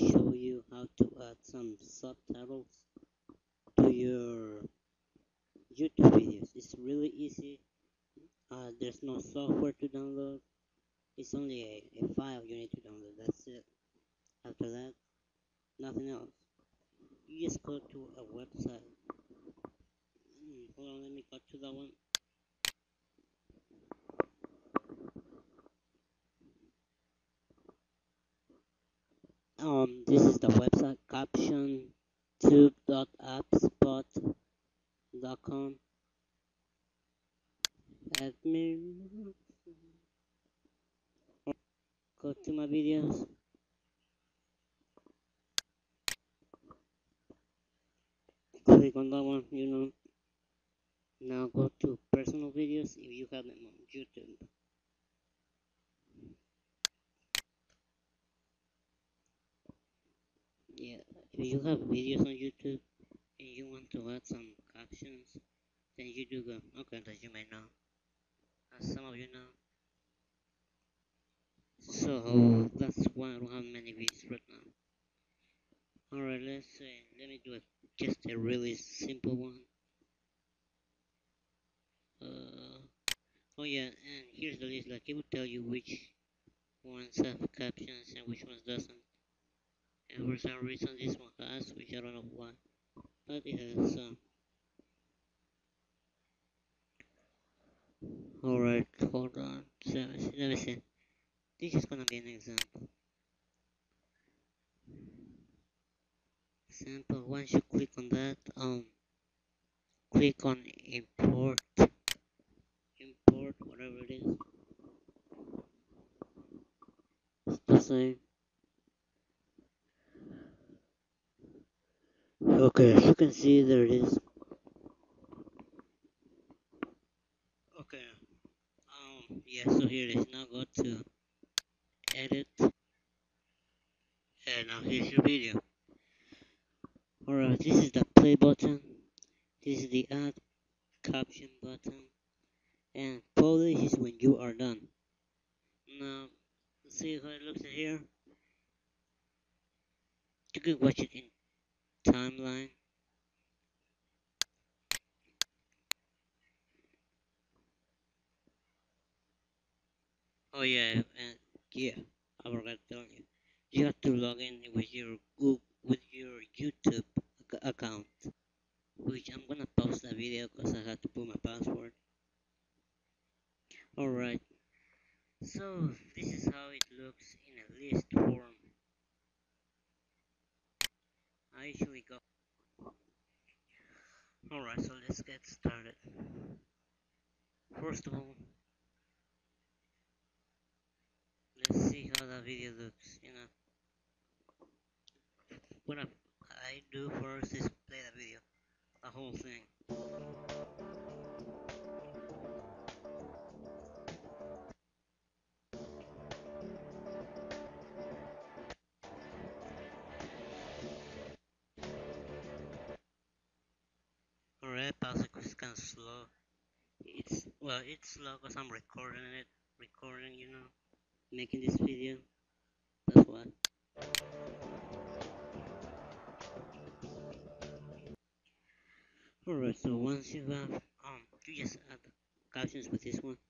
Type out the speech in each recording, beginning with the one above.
show you how to add some subtitles to your YouTube videos. It's really easy. There's no software to download. It's only a file you need to download. That's it. After that, nothing else. You just go to a website. Hold on, let me go to that one. This is the website captiontube.appspot.com. Admin. Go to my videos. Click on that one. Now go to personal videos if you have them on YouTube. Yeah, if you have videos on YouTube and you want to add some captions, then you do go. Okay, as you may know, as some of you know. So that's why I don't have many videos right now. Alright, let me do just a really simple one. Oh yeah, and here's the list. Like it will tell you which ones have captions and which ones doesn't. And for some reason this one has, which I don't know why, but it has some. Alright, hold on. So, let me see. This is gonna be an example. Once you click on that, click on import, whatever it is. It's the same. Okay, as you can see, there it is. Okay, yeah, so here it is. Now go to edit, and now here's your video. Alright, this is the play button, this is the add caption button, and publish is when you are done. Now, see how it looks here. You can watch it in timeline. Oh yeah, and yeah, I forgot to tell you. You have to log in with your Google, with your YouTube account, which I'm gonna post the video because I had to put my password. Alright, so this is how it looks in a list form. I usually go. Alright, so let's get started. First of all, let's see how the video looks. What I do first is play the video, the whole thing. Alright, pause it 'cause it's kind of slow. It's slow because I'm recording, making this video. That's why. Alright, so once you have you just add the captions with this one.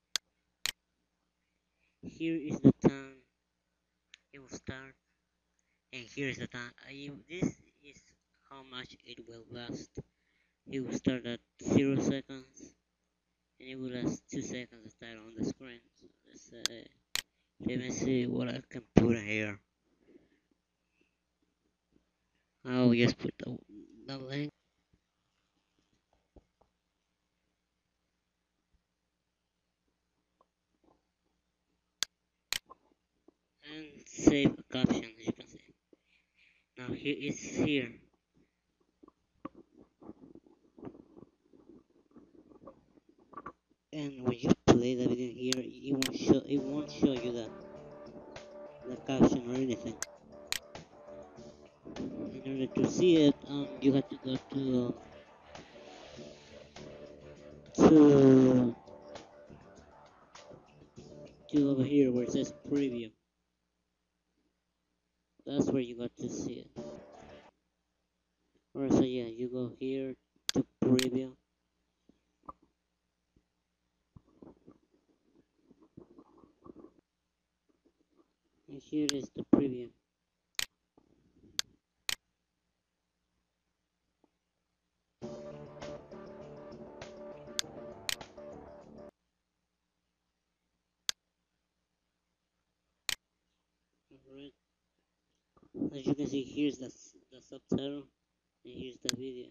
Here is the time it will start, and here is the time. This is how much it will last. It will start at 0 seconds, and it will last 2 seconds to start on the screen. So let me see what I can put in here. I'll just put the link. And save a caption, as you can see. Now here it's here. And when you play the video here, it won't show you the caption or anything. In order to see it, you have to go to over here where it says preview. That's where you got to see it. Alright, so yeah, you go here to preview, and here is the preview. Alright, as you can see, here's the subtitle, and here's the video.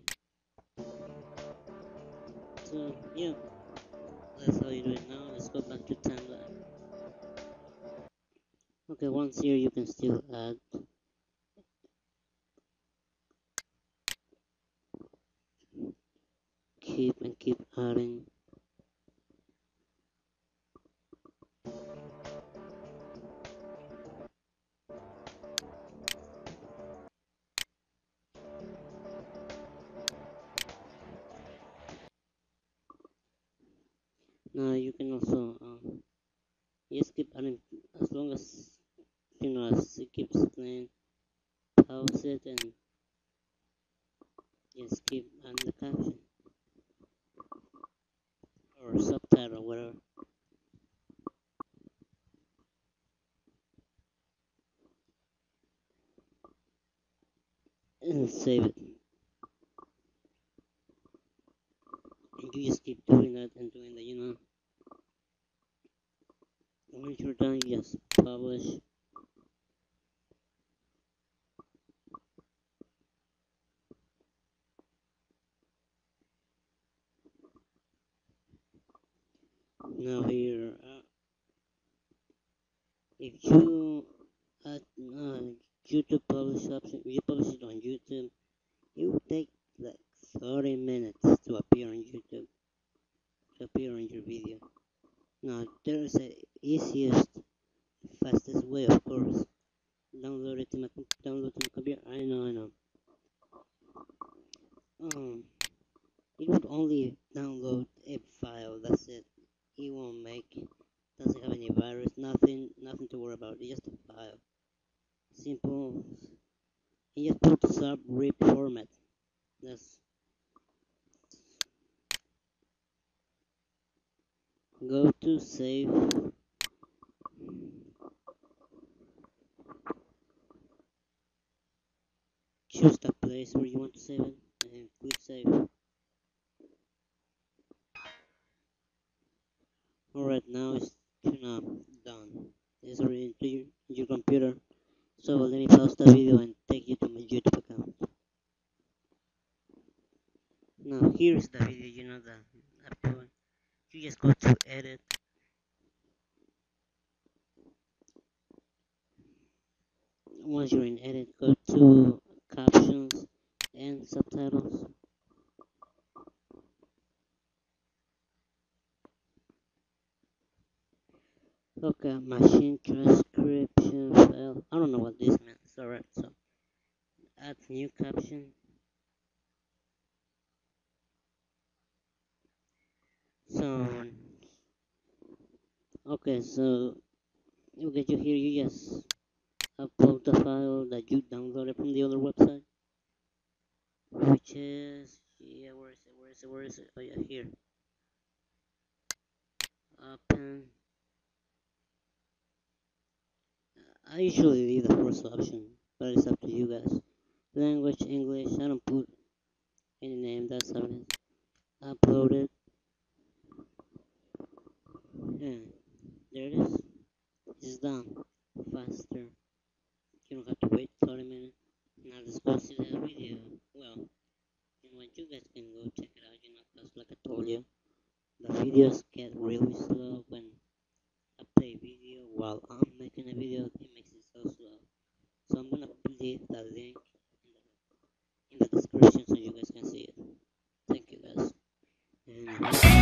So yeah, that's how you do it now. Let's go back to timeline. Okay, once here you can still add, keep adding. Now you can also just keep adding as long as as it keeps playing. Pause it and just keep adding the caption or subtitle, whatever, and save it. And you just keep doing that and doing that. Once you're done, you just publish. Now here, if you add YouTube publish option, you publish it on YouTube, it will take like 30 minutes to appear on YouTube, to appear on your video. Now there's a easiest, fastest way, of course. Download to my computer. I know. Um, it would only download a file. That's it. It won't make. Doesn't have any virus. Nothing to worry about. It's just a file. Simple. You just put sub rip format. That's go to save. Choose the place where you want to save it and click save. Alright, now it's done. It's already into your computer. So let me pause the video and take you to my YouTube account. Now here's the video, that I'm doing. You just go to edit. Once you're in edit, go to captions and subtitles. Okay, machine transcription file. I don't know what this means. Alright, so add new caption. So okay, so you get you here. You just upload the file that you downloaded from the other website, which is where is it? Oh yeah, here. Open. I usually leave the first option, but it's up to you guys. Language English. I don't put any name. That's how it is. Upload it. And there it is. It's done. Faster. You don't have to wait 30 minutes. Now let's go see the video. Well, you guys can go check it out. Because like I told you, the videos get really slow when I play video while I'm making a video. It makes it so slow. So I'm gonna leave the link in the description so you guys can see it. Thank you guys. And